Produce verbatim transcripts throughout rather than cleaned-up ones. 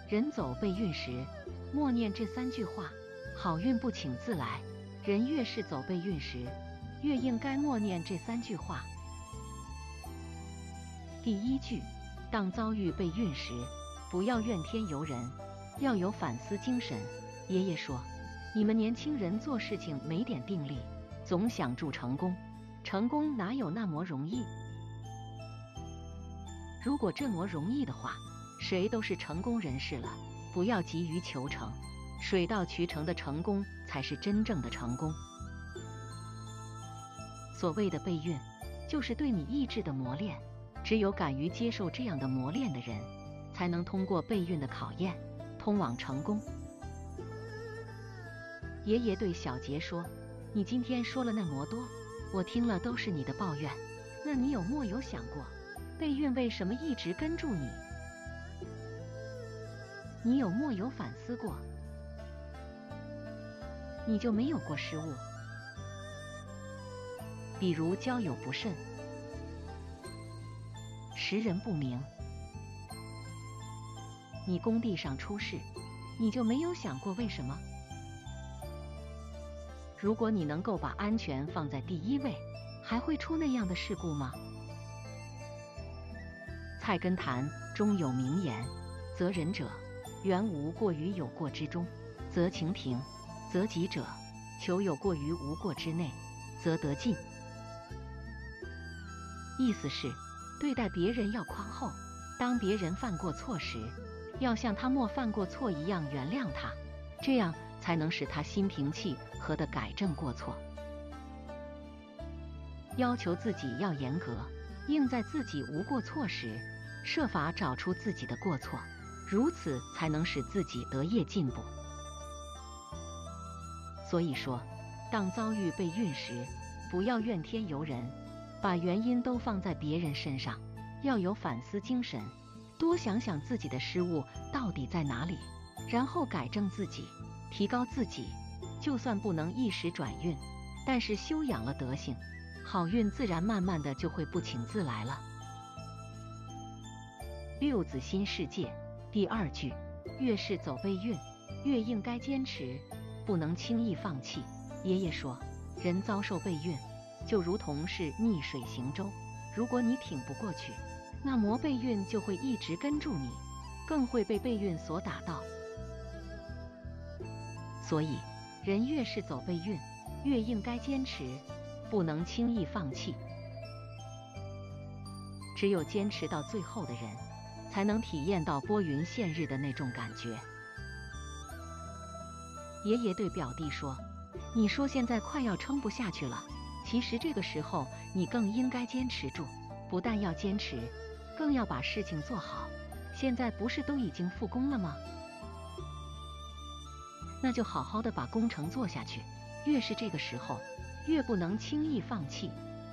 人走背运时，默念这三句话，好运不请自来。人越是走背运时，越应该默念这三句话。第一句，当遭遇背运时，不要怨天尤人，要有反思精神。爷爷说，你们年轻人做事情没点定力，总想住成功，成功哪有那么容易？如果这么容易的话，谁都是成功人士了。不要急于求成，水到渠成的成功才是真正的成功。所谓的背运，就是对你意志的磨练。只有敢于接受这样的磨练的人，才能通过背运的考验，通往成功。爷爷对小杰说，你今天说了那么多，我听了都是你的抱怨，那你有没有想过，背运为什么一直跟住你？你有没有反思过，你就没有过失误？比如交友不慎，识人不明，你工地上出事，你就没有想过为什么？如果你能够把安全放在第一位，还会出那样的事故吗？菜根谭中有名言，责人者原无过于有过之中，则情平；责己者求有过于无过之内，则得进。意思是对待别人要宽厚，当别人犯过错时，要像他没犯过错一样原谅他，这样才能使他心平气和地改正过错。要求自己要严格，应在自己无过错时，设法找出自己的过错，如此才能使自己得业进步。所以说，当遭遇背运时，不要怨天尤人，把原因都放在别人身上，要有反思精神，多想想自己的失误到底在哪里，然后改正自己，提高自己。就算不能一时转运，但是修养了德行，好运自然慢慢的就会不请自来了。六子新世界第二句，越是走背运，越应该坚持，不能轻易放弃。爷爷说，人遭受背运，就如同是逆水行舟，如果你挺不过去，那么背运就会一直跟住你，更会被背运所打到。所以人越是走背运，越应该坚持，不能轻易放弃。只有坚持到最后的人，才能体验到拨云见日的那种感觉。爷爷对表弟说，你说现在快要撑不下去了，其实这个时候你更应该坚持住，不但要坚持，更要把事情做好。现在不是都已经复工了吗？那就好好的把工程做下去，越是这个时候，越不能轻易放弃。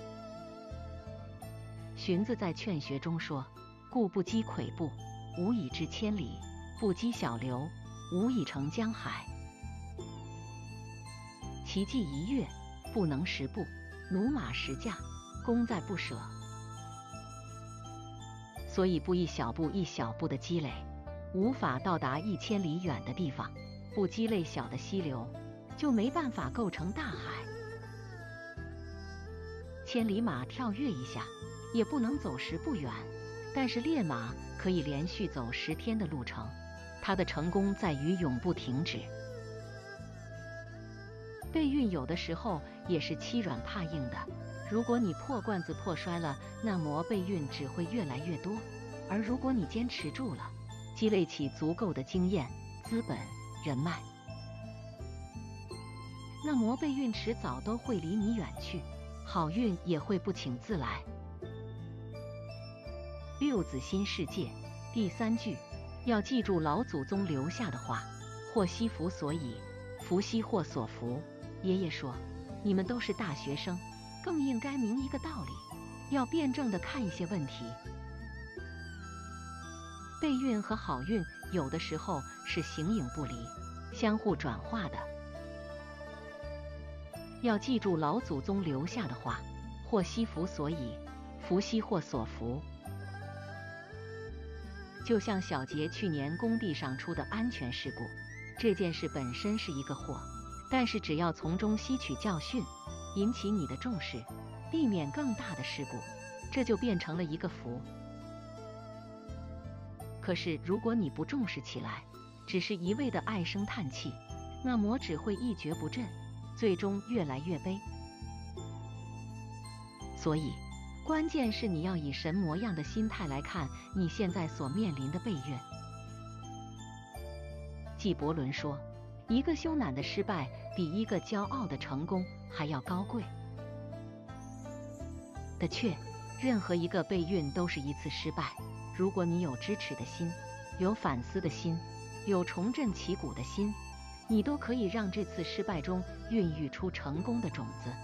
荀子在《劝学》中说，故不积跬步，无以至千里；不积小流，无以成江海。骐骥一跃，不能十步；驽马十驾，功在不舍。所以不一小步一小步的积累，无法到达一千里远的地方；不积累小的溪流，就没办法构成大海。千里马跳跃一下，也不能走十步远，但是烈马可以连续走十天的路程，它的成功在于永不停止。背运有的时候也是欺软怕硬的，如果你破罐子破摔了，那么背运只会越来越多；而如果你坚持住了，积累起足够的经验、资本、人脉，那么背运迟早都会离你远去，好运也会不请自来。六子新世界第三句，要记住老祖宗留下的话，祸兮福所倚，福兮祸所伏。爷爷说，你们都是大学生，更应该明一个道理，要辩证地看一些问题。背运和好运有的时候是形影不离，相互转化的。要记住老祖宗留下的话，祸兮福所倚，福兮祸所伏。 就像小杰去年工地上出的安全事故，这件事本身是一个祸，但是只要从中吸取教训，引起你的重视，避免更大的事故，这就变成了一个福。可是如果你不重视起来，只是一味的唉声叹气，那么只会一蹶不振，最终越来越悲。所以关键是你要以神模样的心态来看你现在所面临的背运。纪伯伦说，一个羞赧的失败比一个骄傲的成功还要高贵。的确，任何一个背运都是一次失败，如果你有支持的心，有反思的心，有重振旗鼓的心，你都可以让这次失败中孕育出成功的种子。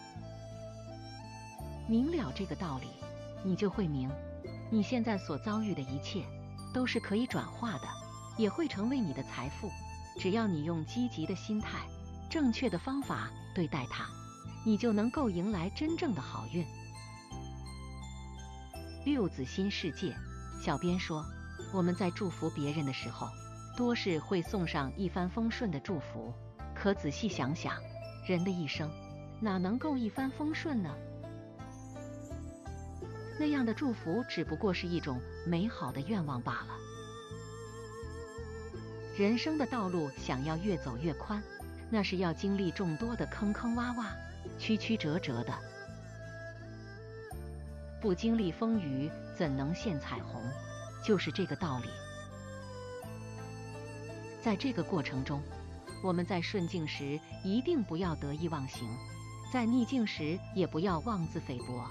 明了这个道理，你就会明，你现在所遭遇的一切都是可以转化的，也会成为你的财富。只要你用积极的心态、正确的方法对待它，你就能够迎来真正的好运。六子新世界，小编说，我们在祝福别人的时候，多是会送上一帆风顺的祝福，可仔细想想，人的一生哪能够一帆风顺呢？那样的祝福只不过是一种美好的愿望罢了。人生的道路想要越走越宽，那是要经历众多的坑坑洼洼、曲曲折折的。不经历风雨，怎能见彩虹？就是这个道理。在这个过程中，我们在顺境时一定不要得意忘形，在逆境时也不要妄自菲薄。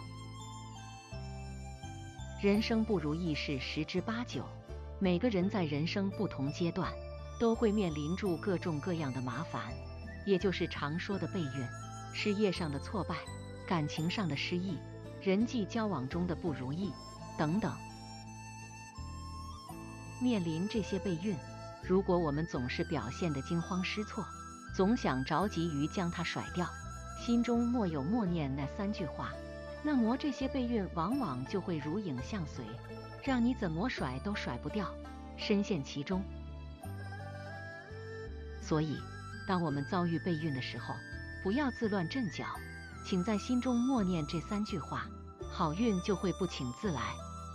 人生不如意事十之八九，每个人在人生不同阶段都会面临住各种各样的麻烦，也就是常说的背运，事业上的挫败，感情上的失意，人际交往中的不如意等等。面临这些背运，如果我们总是表现得惊慌失措，总想着急于将它甩掉，心中默有默念那三句话，那么这些背运往往就会如影相随，让你怎么甩都甩不掉，深陷其中。所以当我们遭遇背运的时候，不要自乱阵脚，请在心中默念这三句话，好运就会不请自来。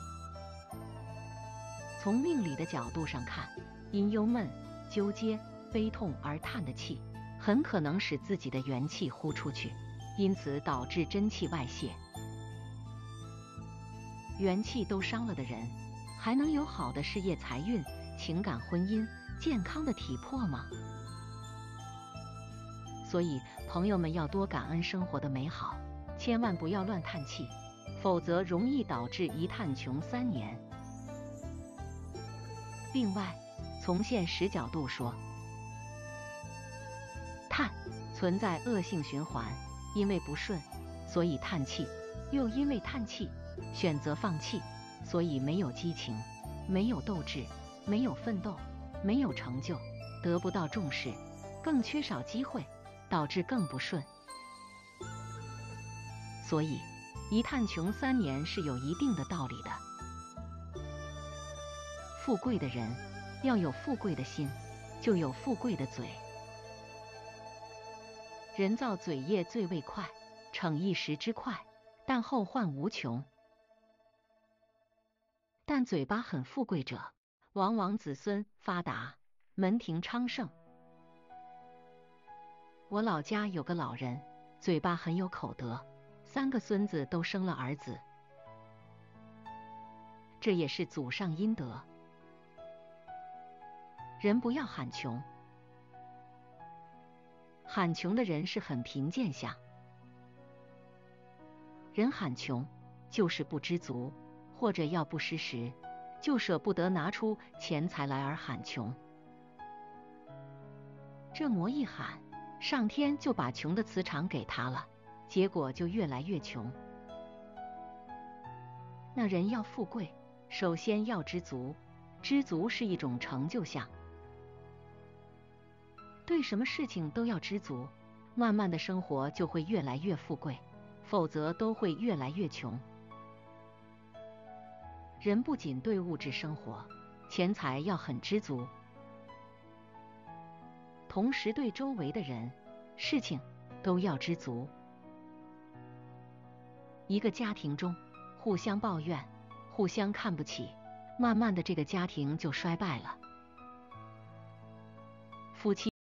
从命理的角度上看，因忧闷、纠结、悲痛而叹的气，很可能使自己的元气呼出去，因此导致真气外泄。元气都伤了的人，还能有好的事业财运、情感婚姻、健康的体魄吗？所以朋友们要多感恩生活的美好，千万不要乱叹气，否则容易导致一叹穷三年。另外，从现实角度说，叹存在恶性循环，因为不顺，所以叹气，又因为叹气选择放弃，所以没有激情，没有斗志，没有奋斗，没有成就，得不到重视，更缺少机会，导致更不顺。所以一叹穷三年是有一定的道理的。富贵的人要有富贵的心，就有富贵的嘴。人造嘴业最为快，逞一时之快，但后患无穷。但嘴巴很富贵者，往往子孙发达，门庭昌盛。我老家有个老人，嘴巴很有口德，三个孙子都生了儿子，这也是祖上阴德。人不要喊穷，喊穷的人是很贫贱相。人喊穷就是不知足，或者要不失时，就舍不得拿出钱财来而喊穷。这么一喊，上天就把穷的磁场给他了，结果就越来越穷。那人要富贵，首先要知足，知足是一种成就相。对什么事情都要知足，慢慢的生活就会越来越富贵，否则都会越来越穷。人不仅对物质生活， 钱财要很知足，同时对周围的人、事情都要知足。一个家庭中互相抱怨、互相看不起，慢慢的这个家庭就衰败了。夫妻